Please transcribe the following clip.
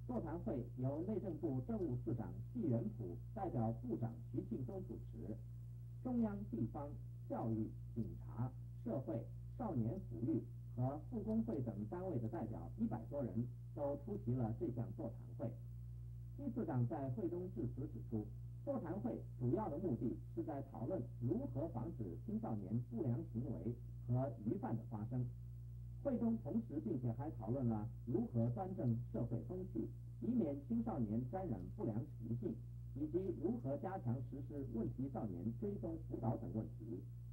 座谈会由内政部政务次长季元普代表部长徐庆东主持，中央、地方、教育、警察、社会、少年抚育和复工会等单位的代表100多人都出席了这项座谈会。季次长在会中致辞指出，座谈会主要的目的是在讨论如何防止青少年不良行为和虞犯的发生。会中同时并且还讨论了如何端正社会风气，以免青少年沾染不良习性，以及如何加强实施问题少年追踪辅导等问题。